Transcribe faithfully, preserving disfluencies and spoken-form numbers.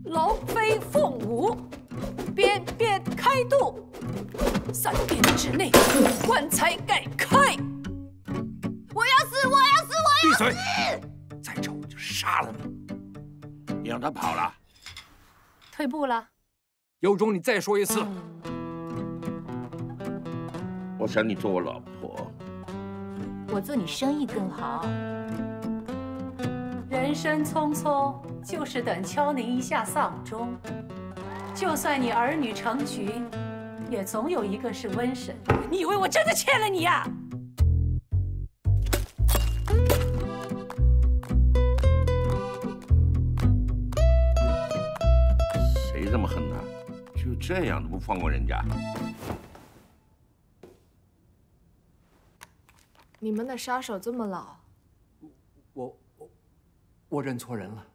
龙飞凤舞，鞭鞭开渡，三鞭之内，棺材盖开。我要死！我要死！我要死！ 闭嘴！再吵我就杀了你！你让他跑了？ 退步了。 有种你再说一次！ 我想你做我老婆。 我做你生意更好。人生匆匆，就是等敲您一下丧钟。就算你儿女成群，也总有一个是瘟神。你以为我真的欠了你呀？ 谁这么狠呢？就这样都不放过人家？ 你们的杀手这么老？ 我我我认错人了。